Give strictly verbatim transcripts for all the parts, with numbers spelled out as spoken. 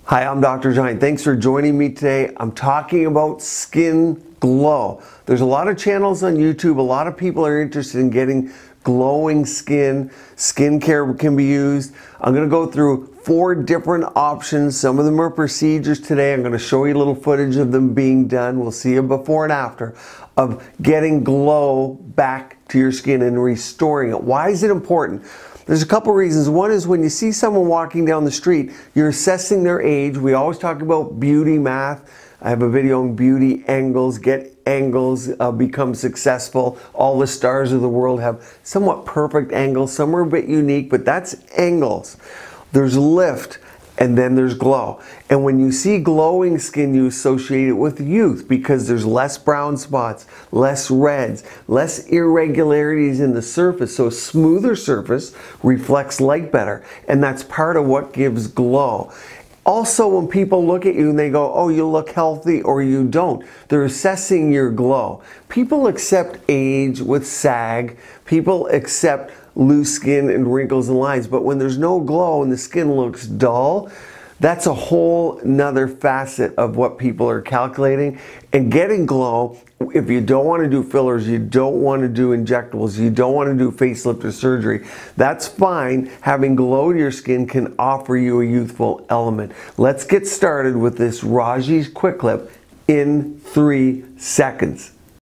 Hi, I'm Doctor Rajani. Thanks for joining me today. I'm talking about skin glow. There's a lot of channels on YouTube. A lot of people are interested in getting glowing skin. Skincare can be used. I'm going to go through four different options. Some of them are procedures today. I'm going to show you a little footage of them being done. We'll see a before and after of getting glow back to your skin and restoring it. Why is it important? There's a couple reasons. One is when you see someone walking down the street, you're assessing their age. We always talk about beauty math. I have a video on beauty angles, get angles, uh, become successful. All the stars of the world have somewhat perfect angles. Some are a bit unique, but that's angles. There's lift, and then there's glow. And when you see glowing skin, you associate it with youth because there's less brown spots, less reds, less irregularities in the surface. So a smoother surface reflects light better, and that's part of what gives glow. Also, when people look at you and they go, oh, you look healthy or you don't, they're assessing your glow. People accept age with sag. People accept loose skin and wrinkles and lines. But when there's no glow and the skin looks dull, that's a whole nother facet of what people are calculating. And getting glow, if you don't want to do fillers, you don't want to do injectables, you don't want to do facelift or surgery, that's fine. Having glow to your skin can offer you a youthful element. Let's get started with this Rajani's Quick Lip in three seconds.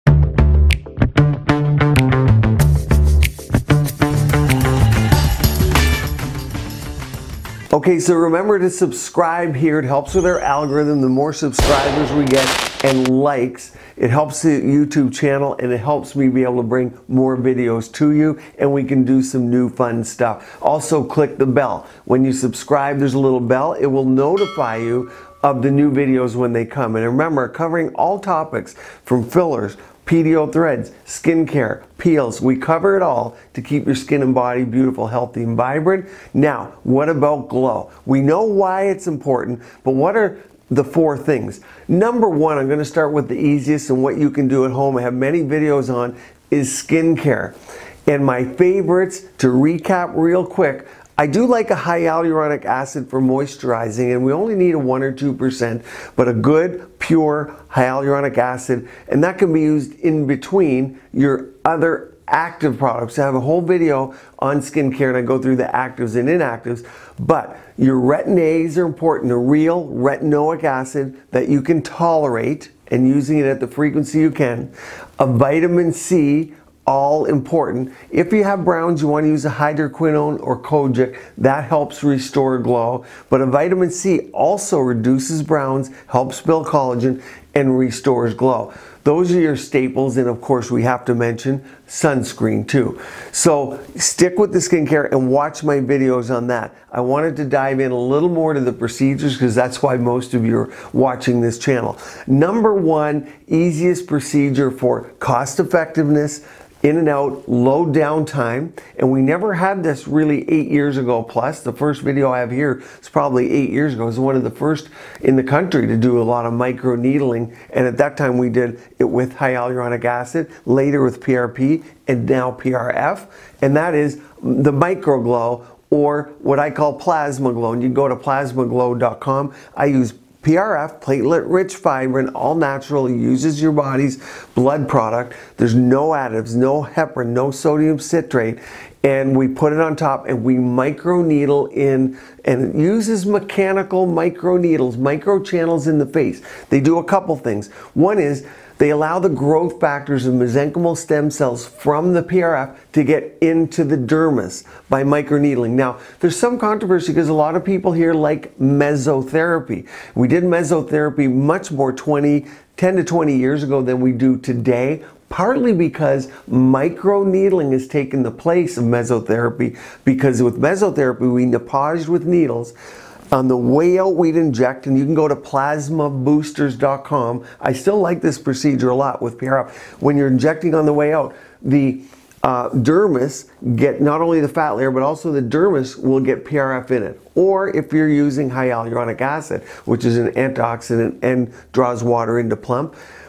Okay, so remember to subscribe here. It helps with our algorithm. The more subscribers we get and likes, it helps the YouTube channel and it helps me be able to bring more videos to you, and we can do some new fun stuff. Also, click the bell. When you subscribe, there's a little bell. It will notify you of the new videos when they come. And remember, covering all topics from fillers, P D O threads, skincare, peels. We cover it all to keep your skin and body beautiful, healthy, and vibrant. Now, what about glow? We know why it's important, but what are the four things? Number one, I'm going to start with the easiest and what you can do at home. I have many videos on is skincare. And my favorites, to recap real quick, I do like a high hyaluronic acid for moisturizing, and we only need a one or two percent, but a good, pure hyaluronic acid, and that can be used in between your other active products. I have a whole video on skincare, and I go through the actives and inactives, but your retin-A's are important, a real retinoic acid that you can tolerate, and using it at the frequency you can, a vitamin C, all important. If you have browns, you want to use a hydroquinone or kojic. That helps restore glow. But a vitamin C also reduces browns, helps build collagen, and restores glow. Those are your staples, and of course we have to mention sunscreen too. So stick with the skincare and watch my videos on that. I wanted to dive in a little more to the procedures because that's why most of you are watching this channel. Number one, easiest procedure for cost effectiveness, in and out, low downtime, and we never had this really eight years ago plus. The first video I have here is probably eight years ago. It was one of the first in the country to do a lot of microneedling, and at that time we did it with hyaluronic acid, later with P R P, and now P R F, and that is the microglow, or what I call plasma glow. And you can go to plasma glow dot com. I use P R F, platelet-rich fibrin, all natural, uses your body's blood product. There's no additives, no heparin, no sodium citrate, and we put it on top and we microneedle in, and it uses mechanical microneedles, microchannels in the face. They do a couple things. One is they allow the growth factors of mesenchymal stem cells from the P R F to get into the dermis by microneedling. Now, there's some controversy because a lot of people here like mesotherapy. We did mesotherapy much more twenty, ten to twenty years ago than we do today, partly because microneedling has taken the place of mesotherapy, because with mesotherapy, we nappaged with needles. On the way out, we'd inject, and you can go to plasma boosters dot com. I still like this procedure a lot with P R F. When you're injecting on the way out, the uh, dermis get not only the fat layer, but also the dermis will get P R F in it. Or if you're using hyaluronic acid, which is an antioxidant and draws water into plump,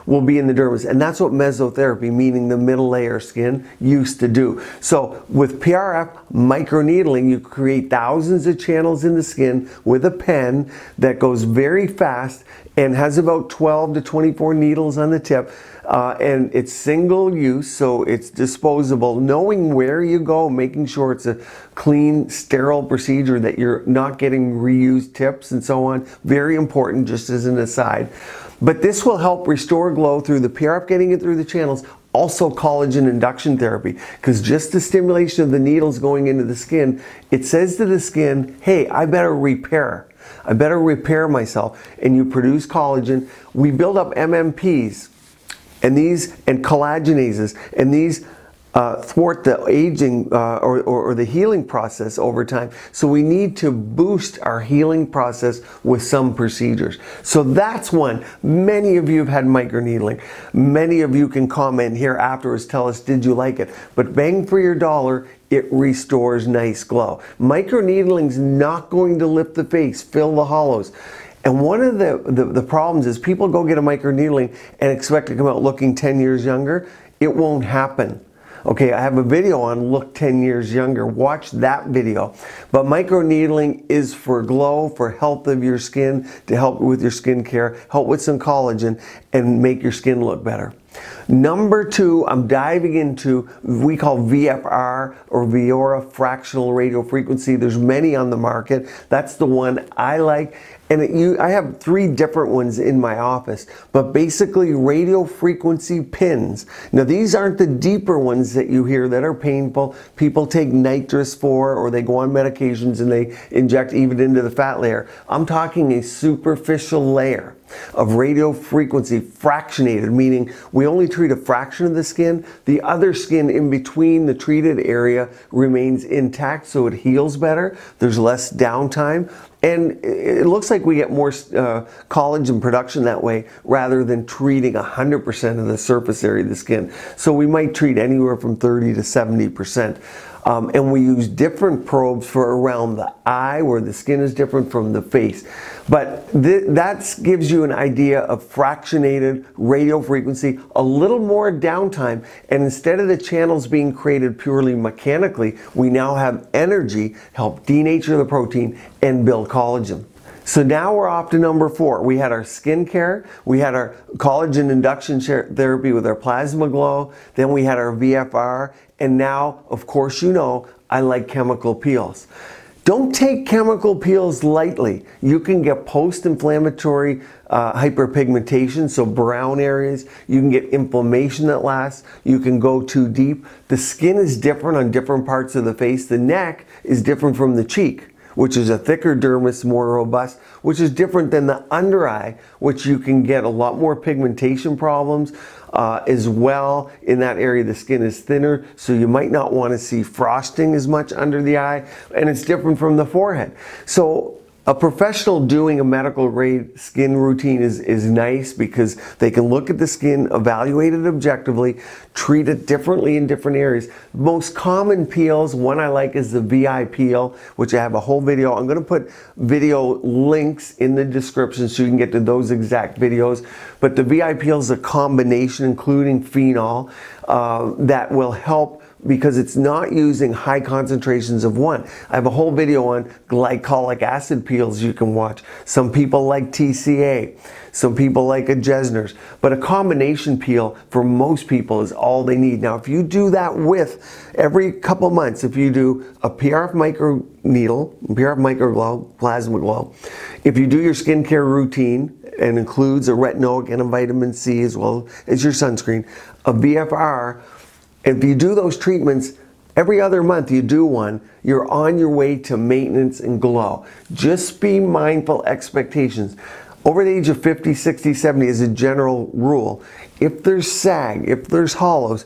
will be in the dermis. And that's what mesotherapy, meaning the middle layer skin, used to do. So with P R F microneedling, you create thousands of channels in the skin with a pen that goes very fast and has about twelve to twenty-four needles on the tip. Uh, and it's single use, so it's disposable. Knowing where you go, making sure it's a clean, sterile procedure, that you're not getting reused tips and so on. Very important, just as an aside. But this will help restore glow through the P R F getting it through the channels. Also collagen induction therapy, because just the stimulation of the needles going into the skin, it says to the skin, hey, I better repair. I better repair myself. And you produce collagen. We build up M M Ps. And these, and collagenases, and these uh, thwart the aging uh, or, or, or the healing process over time. So we need to boost our healing process with some procedures. So that's one. Many of you have had microneedling. Many of you can comment here afterwards, tell us, did you like it? But bang for your dollar, it restores nice glow. Microneedling's not going to lift the face, fill the hollows. And one of the, the, the problems is people go get a microneedling and expect to come out looking ten years younger. It won't happen. Okay, I have a video on look ten years younger. Watch that video. But microneedling is for glow, for health of your skin, to help with your skin care, help with some collagen, and make your skin look better. Number two, I'm diving into, we call V F R, or Viora fractional radio frequency. There's many on the market. That's the one I like. And it, you, I have three different ones in my office, but basically radio frequency pins. Now these aren't the deeper ones that you hear that are painful. People take nitrous for, or they go on medications and they inject even into the fat layer. I'm talking a superficial layer of radio frequency, fractionated, meaning we only treat a fraction of the skin. The other skin in between the treated area remains intact, so it heals better. There's less downtime. And it looks like we get more uh, collagen production that way, rather than treating one hundred percent of the surface area of the skin. So we might treat anywhere from thirty to seventy percent. Um, and we use different probes for around the eye, where the skin is different from the face. But th that gives you an idea of fractionated radio frequency, a little more downtime, and instead of the channels being created purely mechanically, we now have energy help denature the protein and build collagen. So now we're off to number four. We had our skincare, we had our collagen induction therapy with our plasma glow, then we had our V F R, and now, of course, you know, I like chemical peels. Don't take chemical peels lightly. You can get post-inflammatory uh, hyperpigmentation, so brown areas. You can get inflammation that lasts. You can go too deep. The skin is different on different parts of the face. The neck is different from the cheek, which is a thicker dermis, more robust, which is different than the under eye, which you can get a lot more pigmentation problems uh, as well. In that area, the skin is thinner, so you might not want to see frosting as much under the eye, and it's different from the forehead. So a professional doing a medical grade skin routine is, is nice, because they can look at the skin, evaluate it objectively, treat it differently in different areas. Most common peels, one I like is the V I peel, which I have a whole video. I'm going to put video links in the description so you can get to those exact videos. But the V I peel is a combination, including phenol, uh, that will help, because it's not using high concentrations of one. I have a whole video on glycolic acid peels you can watch. Some people like T C A, some people like a Jesner's, but a combination peel for most people is all they need. Now, if you do that with, every couple months, if you do a P R F micro needle, P R F micro glow, plasma glow, if you do your skincare routine, and includes a retinoic and a vitamin C as well as your sunscreen, a V F R, if you do those treatments every other month, you do one, you're on your way to maintenance and glow. Just be mindful expectations. Over the age of fifty, sixty, seventy, as a general rule, if there's sag, if there's hollows,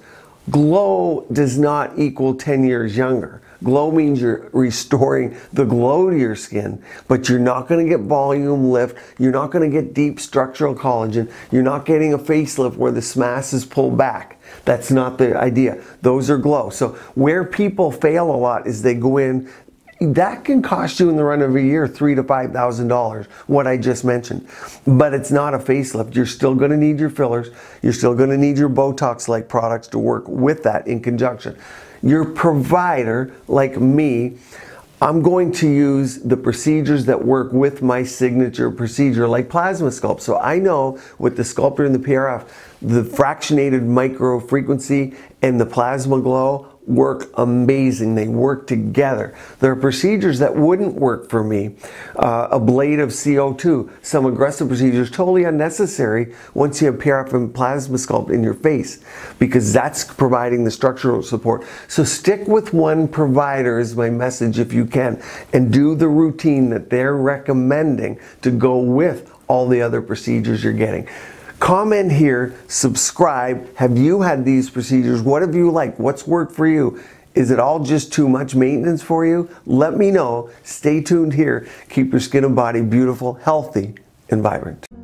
glow does not equal ten years younger. Glow means you're restoring the glow to your skin, but you're not going to get volume lift. You're not going to get deep structural collagen. You're not getting a facelift where the S M A S is pulled back. That's not the idea. Those are glow. So where people fail a lot is they go in, that can cost you in the run of a year three to five thousand dollars, what I just mentioned. But it's not a facelift. You're still going to need your fillers. You're still going to need your Botox-like products to work with that in conjunction. Your provider, like me, I'm going to use the procedures that work with my signature procedure, like plasma sculpt. So I know with the sculptor and the P R F, the fractionated micro frequency and the plasma glow work amazing. They work together. There are procedures that wouldn't work for me. Uh, a blade of C O two, some aggressive procedures, totally unnecessary once you have P R F and plasma sculpt in your face, because that's providing the structural support. So stick with one provider is my message if you can, and do the routine that they're recommending to go with all the other procedures you're getting. Comment here, subscribe. Have you had these procedures? What have you liked? What's worked for you? Is it all just too much maintenance for you? Let me know. Stay tuned here. Keep your skin and body beautiful, healthy, and vibrant.